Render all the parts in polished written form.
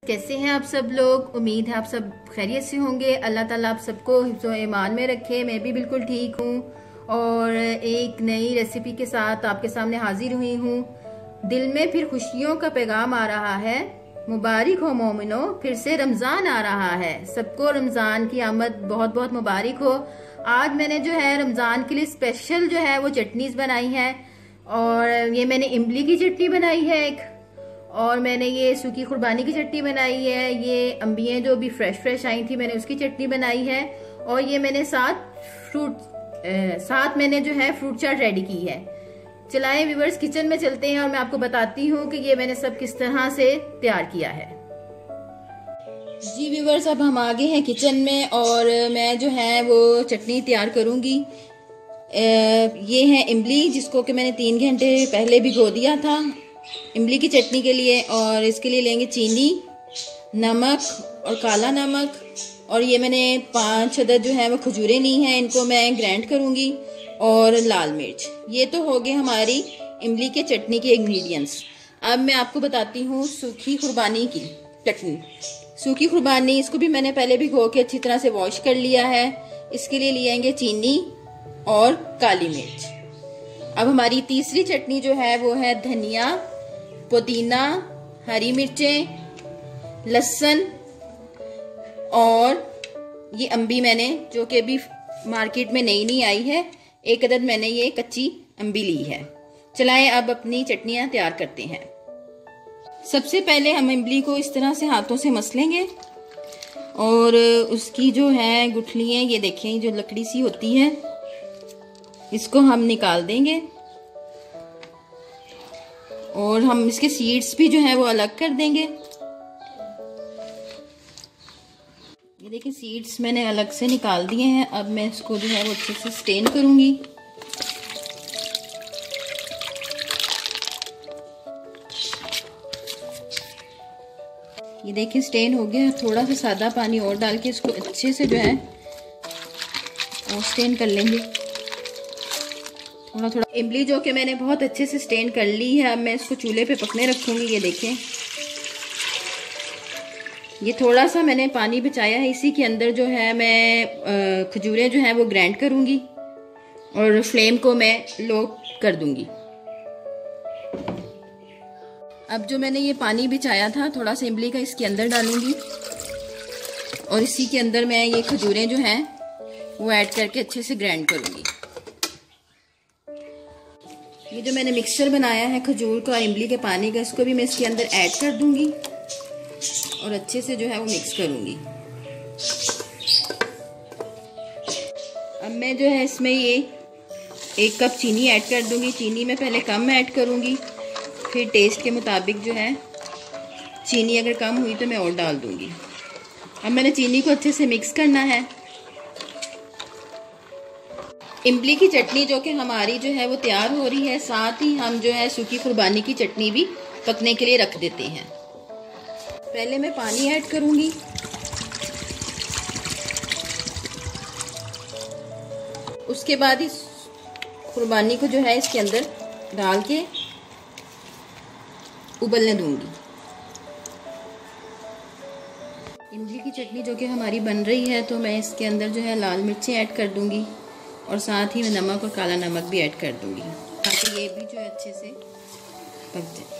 कैसे हैं आप सब लोग। उम्मीद है आप सब खैरियत से होंगे। अल्लाह ताला आप सबको हिफ्ज़ो ईमान में रखे। मैं भी बिल्कुल ठीक हूँ और एक नई रेसिपी के साथ आपके सामने हाजिर हुई हूँ। दिल में फिर खुशियों का पैगाम आ रहा है। मुबारक हो मोमिनो, फिर से रमज़ान आ रहा है। सबको रमज़ान की आमद बहुत बहुत मुबारक हो। आज मैंने जो है रमज़ान के लिए स्पेशल जो है वो चटनीज बनाई है और ये मैंने इमली की चटनी बनाई है एक, और मैंने ये सूखी कुर्बानी की चटनी बनाई है। ये अम्बियाँ जो भी फ्रेश आई थी मैंने उसकी चटनी बनाई है। और ये मैंने साथ मैंने जो है फ्रूट चाट रेडी की है। चलाएं व्यूअर्स, किचन में चलते हैं और मैं आपको बताती हूँ कि ये मैंने सब किस तरह से तैयार किया है। जी व्यूअर्स, अब हम आ गए हैं किचन में और मैं जो है वो चटनी तैयार करूँगी। ये है इमली, जिसको कि मैंने 3 घंटे पहले भिगो दिया था इमली की चटनी के लिए। और इसके लिए लेंगे चीनी, नमक और काला नमक, और ये मैंने 5 अदद जो है वो खजूरें ली हैं, इनको मैं ग्राइंड करूँगी, और लाल मिर्च। ये तो हो गए हमारी इमली के चटनी के इंग्रेडिएंट्स। अब मैं आपको बताती हूँ सूखी कुर्बानी की चटनी। सूखी कुर्बानी, इसको भी मैंने पहले भिगो के अच्छी तरह से वॉश कर लिया है। इसके लिए लेंगे चीनी और काली मिर्च। अब हमारी तीसरी चटनी जो है वो है धनिया, पुदीना, हरी मिर्चें, लहसुन, और ये अम्बी मैंने जो कि अभी मार्केट में नई आई है, 1 अदद मैंने ये कच्ची अम्बी ली है। चलाएं अब अपनी चटनियां तैयार करते हैं। सबसे पहले हम इमली को इस तरह से हाथों से मसलेंगे और उसकी जो है गुठलियां, ये देखें जो लकड़ी सी होती है, इसको हम निकाल देंगे और हम इसके सीड्स भी जो है वो अलग कर देंगे। ये देखिए सीड्स मैंने अलग से निकाल दिए हैं। अब मैं इसको जो है वो अच्छे से स्टेन करूंगी। ये देखिए स्टेन हो गया। थोड़ा सा सादा पानी और डाल के इसको अच्छे से जो है वो स्टेन कर लेंगे। थोड़ा इमली जो कि मैंने बहुत अच्छे से स्टेन कर ली है। अब मैं इसको चूल्हे पे पकने रखूंगी। ये देखें, ये थोड़ा सा मैंने पानी बचाया है, इसी के अंदर जो है मैं खजूरें जो है वो ग्राइंड करूंगी और फ्लेम को मैं लो कर दूंगी। अब जो मैंने ये पानी बिछाया था थोड़ा सा इमली का, इसके अंदर डालूंगी और इसी के अंदर मैं ये खजूरें जो हैं वो ऐड करके अच्छे से ग्राइंड करूंगी। ये जो मैंने मिक्सचर बनाया है खजूर का और इमली के पानी का, इसको भी मैं इसके अंदर ऐड कर दूंगी और अच्छे से जो है वो मिक्स करूंगी। अब मैं जो है इसमें ये 1 कप चीनी ऐड कर दूंगी। चीनी में पहले कम ऐड करूंगी, फिर टेस्ट के मुताबिक जो है चीनी अगर कम हुई तो मैं और डाल दूंगी। अब मैंने चीनी को अच्छे से मिक्स करना है। इमली की चटनी जो कि हमारी जो है वो तैयार हो रही है, साथ ही हम जो है सूखी कुर्बानी की चटनी भी पकने के लिए रख देते हैं। पहले मैं पानी ऐड करूंगी, उसके बाद इस कुर्बानी को जो है इसके अंदर डाल के उबलने दूंगी। इमली की चटनी जो कि हमारी बन रही है, तो मैं इसके अंदर जो है लाल मिर्चें ऐड कर दूंगी और साथ ही मैं नमक और काला नमक भी ऐड कर दूंगी, ताकि ये भी जो है अच्छे से पक जाए।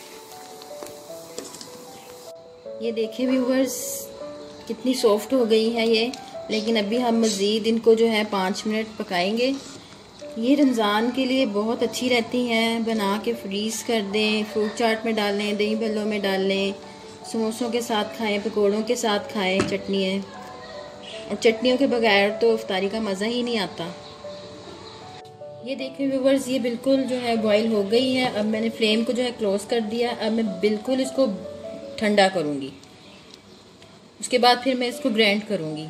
ये देखिए व्यूअर्स कितनी सॉफ्ट हो गई है ये, लेकिन अभी हम मज़ीद इनको जो है 5 मिनट पकाएंगे। ये रमज़ान के लिए बहुत अच्छी रहती हैं, बना के फ्रीज़ कर दें, फ्रूट चाट में डाल लें, दही भल्लों में डाल लें, समोसों के साथ खाएं, पकौड़ों के साथ खाएं चटनी है। और चटनियों के बगैर तो इफ्तारी का मज़ा ही नहीं आता। ये देखिए व्यूअर्स, ये बिल्कुल जो है बॉईल हो गई है। अब मैंने फ्लेम को जो है क्लोज कर दिया। अब मैं बिल्कुल इसको ठंडा करूंगी, उसके बाद फिर मैं इसको ग्राइंड करूंगी।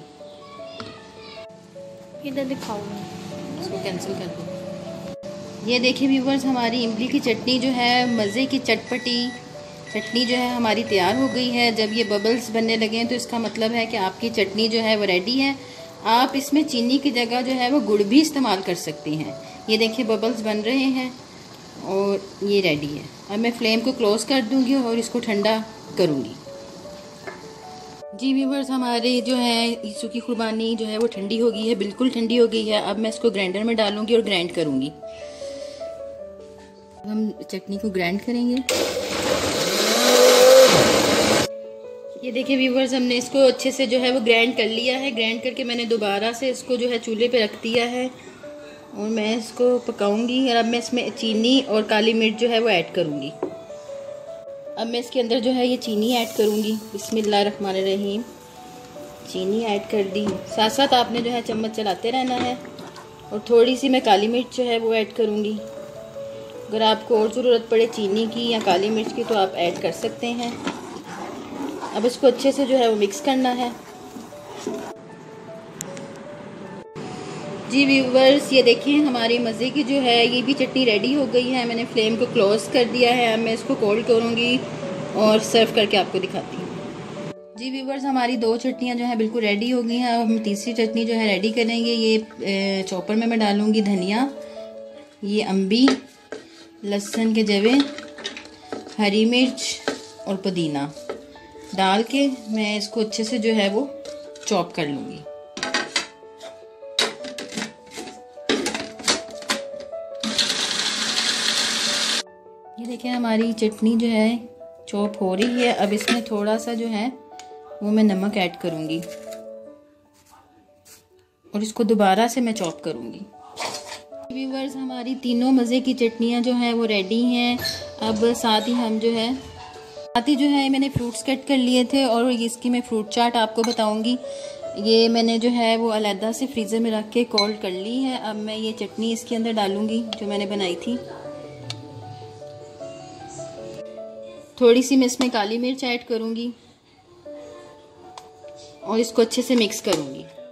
इधर दिखाओ, इसको कैंसिल कर दो। ये देखिए व्यूअर्स, हमारी इमली की चटनी जो है मज़े की चटपटी चटनी जो है हमारी तैयार हो गई है। जब ये बबल्स बनने लगे हैं तो इसका मतलब है कि आपकी चटनी जो है वो रेडी है। आप इसमें चीनी की जगह जो है वो गुड़ भी इस्तेमाल कर सकती हैं। ये देखिए बबल्स बन रहे हैं और ये रेडी है। अब मैं फ्लेम को क्लोज कर दूंगी और इसको ठंडा करूंगी। जी व्यूवर्स, हमारे जो है यीशु की कुर्बानी जो है वो ठंडी हो गई है, बिल्कुल ठंडी हो गई है। अब मैं इसको ग्राइंडर में डालूंगी और ग्राइंड करूंगी। हम चटनी को ग्राइंड करेंगे। ये देखिए व्यूवर्स, हमने इसको अच्छे से जो है वो ग्राइंड कर लिया है। ग्राइंड करके मैंने दोबारा से इसको जो है चूल्हे पे रख दिया है और मैं इसको पकाऊंगी। और अब मैं इसमें चीनी और काली मिर्च जो है वो ऐड करूंगी। अब मैं इसके अंदर जो है ये चीनी ऐड करूंगी। बिस्मिल्लाहिर्रहमानिर्रहीम। चीनी ऐड कर दी। साथ साथ आपने जो है चम्मच चलाते रहना है। और थोड़ी सी मैं काली मिर्च जो है वो ऐड करूंगी। अगर आपको और ज़रूरत पड़े चीनी की या काली मिर्च की तो आप ऐड कर सकते हैं। अब इसको अच्छे से जो है वो मिक्स करना है। जी व्यूवर्स, ये देखें हमारी मज़े की जो है ये भी चटनी रेडी हो गई है। मैंने फ्लेम को क्लोज कर दिया है। अब मैं इसको कोल्ड करूँगी और सर्व करके आपको दिखाती हूँ। जी व्यूवर्स, हमारी 2 चटनियाँ जो है बिल्कुल रेडी हो गई हैं। अब हम तीसरी चटनी जो है रेडी करेंगे। ये चॉपर में मैं डालूँगी धनिया, ये अम्बी, लहसुन के जवे, हरी मिर्च और पुदीना डाल के मैं इसको अच्छे से जो है वो चॉप कर लूँगी। ये देखिए हमारी चटनी जो है चॉप हो रही है। अब इसमें थोड़ा सा जो है वो मैं नमक ऐड करूँगी और इसको दोबारा से मैं चॉप करूँगी। व्यूवर्स, हमारी तीनों मज़े की चटनियाँ जो हैं वो रेडी हैं। अब साथ ही जो है मैंने फ्रूट्स कट कर लिए थे और इसकी मैं फ्रूट चाट आपको बताऊँगी। ये मैंने जो है वो अलहदा से फ्रीज़र में रख के कोल्ड कर ली है। अब मैं ये चटनी इसके अंदर डालूँगी जो मैंने बनाई थी। थोड़ी सी मैं इसमें काली मिर्च ऐड करूँगी और इसको अच्छे से मिक्स करूँगी।